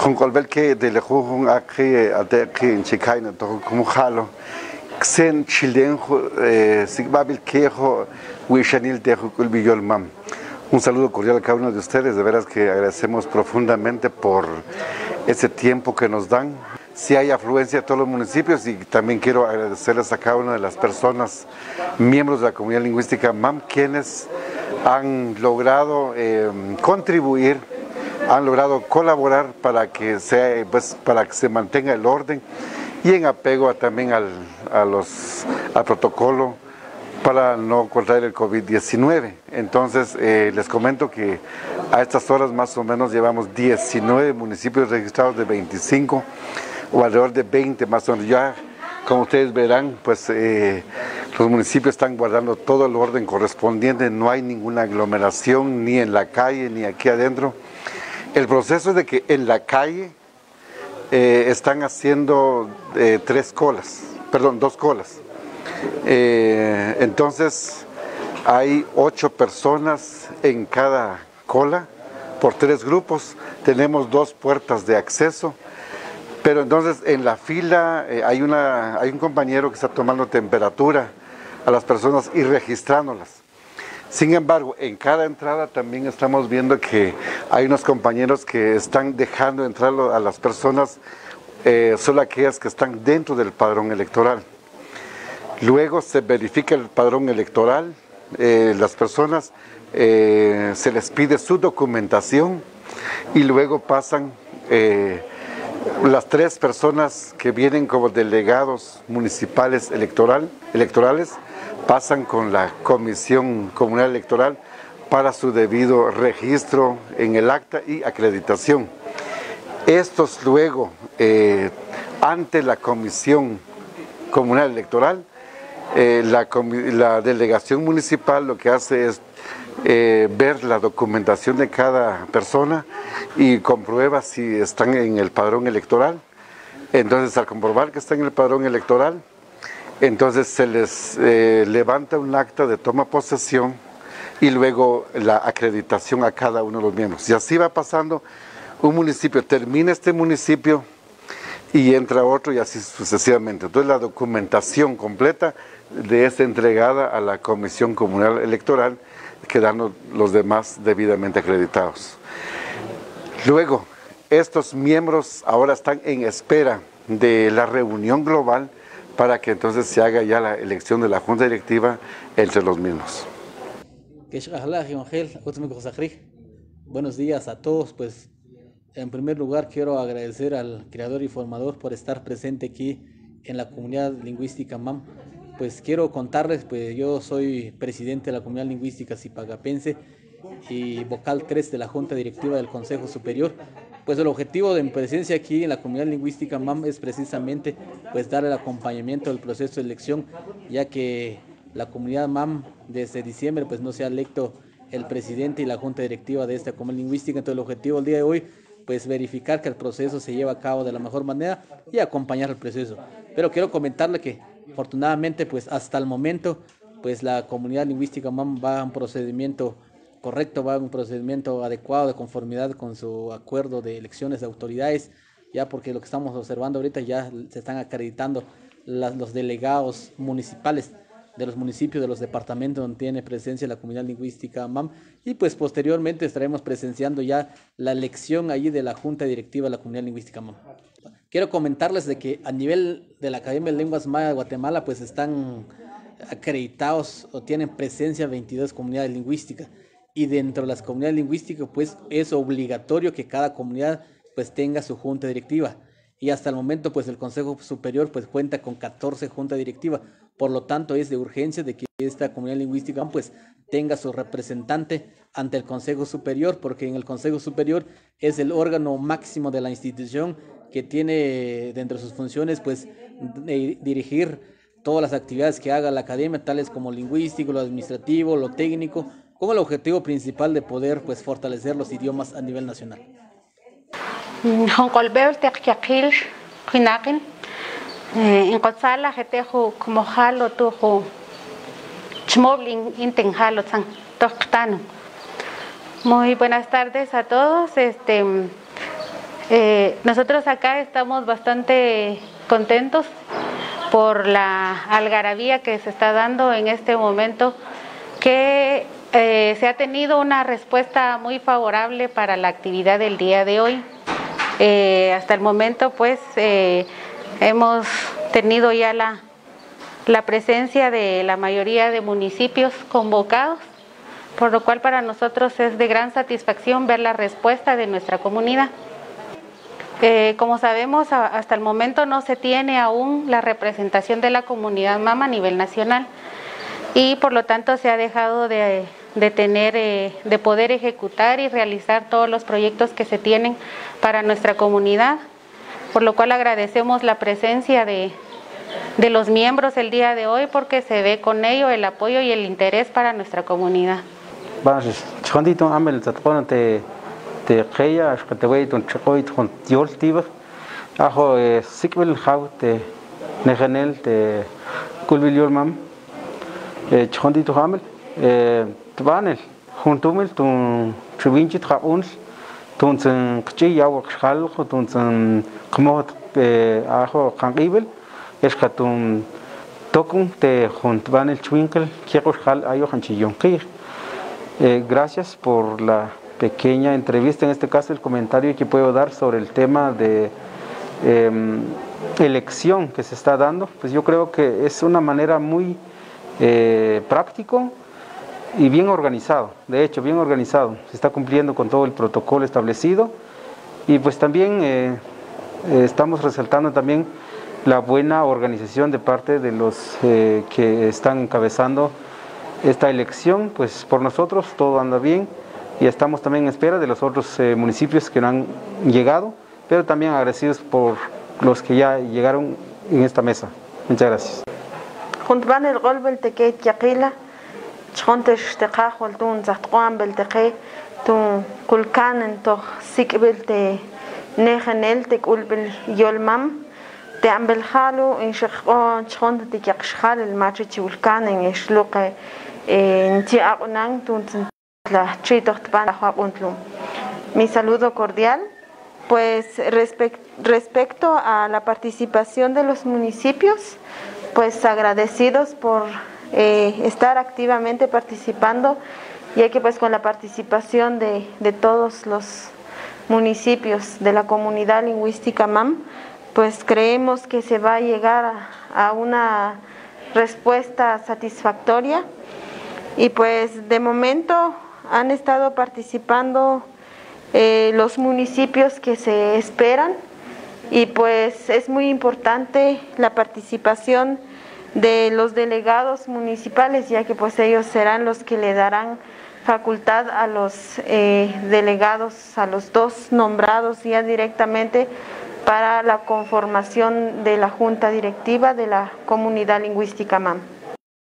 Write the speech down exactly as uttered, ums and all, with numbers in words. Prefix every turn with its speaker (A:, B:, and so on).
A: Joncolbel que de lejos aquí aquí en Chicaina todo como jalo xen chilenjo sigbabil quejo wishanil dejo culbillol mam. Un saludo cordial a cada uno de ustedes, de veras que agradecemos profundamente por ese tiempo que nos dan. Si hay afluencia a todos los municipios y también quiero agradecerles a cada una de las personas, miembros de la comunidad lingüística mam, quienes han logrado eh, contribuir, han logrado colaborar para que, sea, pues, para que se mantenga el orden y en apego a, también al, a los, al protocolo para no contraer el COVID diecinueve. Entonces, eh, les comento que a estas horas más o menos llevamos diecinueve municipios registrados de veinticinco o alrededor de veinte más o menos. Ya, como ustedes verán, pues eh, los municipios están guardando todo el orden correspondiente, no hay ninguna aglomeración ni en la calle ni aquí adentro. El proceso es de que en la calle eh, están haciendo eh, tres colas, perdón, dos colas. Eh, entonces hay ocho personas en cada cola por tres grupos, tenemos dos puertas de acceso, pero entonces en la fila eh, hay, una, hay un compañero que está tomando temperatura a las personas y registrándolas. Sin embargo, en cada entrada también estamos viendo que hay unos compañeros que están dejando entrar a las personas, eh, solo aquellas que están dentro del padrón electoral. Luego se verifica el padrón electoral, eh, las personas eh, se les pide su documentación y luego pasan eh, las tres personas que vienen como delegados municipales electoral, electorales, pasan con la Comisión Comunal Electoral para su debido registro en el acta y acreditación. Estos luego, eh, ante la Comisión Comunal Electoral, Eh, la, la delegación municipal lo que hace es eh, ver la documentación de cada persona y comprueba si están en el padrón electoral. Entonces, al comprobar que están en el padrón electoral, entonces se les eh, levanta un acta de toma posesión y luego la acreditación a cada uno de los miembros. Y así va pasando un municipio, termina este municipio y entra otro y así sucesivamente. Entonces la documentación completa de esta entregada a la Comisión Comunal Electoral, quedando los demás debidamente acreditados. Luego, estos miembros ahora están en espera de la reunión global para que entonces se haga ya la elección de la Junta Directiva entre los mismos.
B: Buenos días a todos. Pues en primer lugar quiero agradecer al creador y formador por estar presente aquí en la comunidad lingüística mam. Pues quiero contarles, pues yo soy presidente de la comunidad lingüística Sipagapense y vocal tres de la Junta Directiva del Consejo Superior. Pues el objetivo de mi presencia aquí en la comunidad lingüística mam es precisamente pues dar el acompañamiento del proceso de elección, ya que la comunidad mam desde diciembre pues no se ha electo el presidente y la Junta Directiva de esta comunidad lingüística. Entonces el objetivo del día de hoy pues verificar que el proceso se lleva a cabo de la mejor manera y acompañar el proceso. Pero quiero comentarle que afortunadamente pues hasta el momento pues la comunidad lingüística mam va a un procedimiento correcto, va a un procedimiento adecuado de conformidad con su acuerdo de elecciones de autoridades, ya porque lo que estamos observando ahorita ya se están acreditando las, los delegados municipales de los municipios, de los departamentos donde tiene presencia la comunidad lingüística mam, y pues posteriormente estaremos presenciando ya la elección allí de la Junta Directiva de la comunidad lingüística mam. Quiero comentarles de que a nivel de la Academia de Lenguas Maya de Guatemala pues están acreditados o tienen presencia veintidós comunidades lingüísticas, y dentro de las comunidades lingüísticas pues es obligatorio que cada comunidad pues tenga su junta directiva, y hasta el momento pues el Consejo Superior pues cuenta con catorce juntas directivas. Por lo tanto es de urgencia de que esta comunidad lingüística pues tenga su representante ante el Consejo Superior, porque en el Consejo Superior es el órgano máximo de la institución que tiene dentro de sus funciones pues de dirigir todas las actividades que haga la academia, tales como lingüístico, lo administrativo, lo técnico, como el objetivo principal de poder pues fortalecer los idiomas a nivel nacional.
C: En Cotzala, Getejo, como Jalo, Tujo, Chmoblin, Inten Jalo, San Toctano. Muy buenas tardes a todos. Este, Eh, nosotros acá estamos bastante contentos por la algarabía que se está dando en este momento, que eh, se ha tenido una respuesta muy favorable para la actividad del día de hoy. Eh, hasta el momento pues eh, hemos tenido ya la, la presencia de la mayoría de municipios convocados, por lo cual para nosotros es de gran satisfacción ver la respuesta de nuestra comunidad. Eh, como sabemos, a, hasta el momento no se tiene aún la representación de la comunidad MAM a nivel nacional y por lo tanto se ha dejado de, de, tener, eh, de poder ejecutar y realizar todos los proyectos que se tienen para nuestra comunidad, por lo cual agradecemos la presencia de, de los miembros el día de hoy porque se ve con ello el apoyo y el interés para nuestra comunidad.
D: te qeya ashqataway ton chaqoy ton yol tiba ajo sikbel jaw te nejanel te kulbil yol mam chhondi to hamel tbanel juntumel ton chubinchit khabun ton san qchi yaw khal ton san qmot ajo qanqibel eshqatum tokun te juntbanel chwinkel kiqo khal ayo hanchillon qir. Gracias por la pequeña entrevista, en este caso el comentario que puedo dar sobre el tema de eh, elección que se está dando. Pues yo creo que es una manera muy eh, práctico y bien organizado, de hecho bien organizado, se está cumpliendo con todo el protocolo establecido y pues también eh, eh, estamos resaltando también la buena organización de parte de los eh, que están encabezando esta elección. Pues por nosotros todo anda bien y estamos también en espera de los otros eh, municipios que no han llegado, pero también agradecidos por los que ya llegaron en esta mesa. Muchas gracias.
E: Juntban el gol belteque yaquila, chontes teqa holtun zahtqan belteque tu kulkan en to sik belte nejanel te kulbel yolmam te ambel halu in shqon chont te yakshal el machi chulkan en shluqe en ti aqunan tun la chitochtban juapuntlum. Mi saludo cordial. Pues respect, respecto a la participación de los municipios, pues agradecidos por eh, estar activamente participando, ya que pues con la participación de, de todos los municipios de la comunidad lingüística MAM, pues creemos que se va a llegar a, a una respuesta satisfactoria y pues de momento han estado participando eh, los municipios que se esperan y pues es muy importante la participación de los delegados municipales, ya que pues ellos serán los que le darán facultad a los eh, delegados, a los dos nombrados ya directamente para la conformación de la Junta Directiva de la Comunidad Lingüística MAM.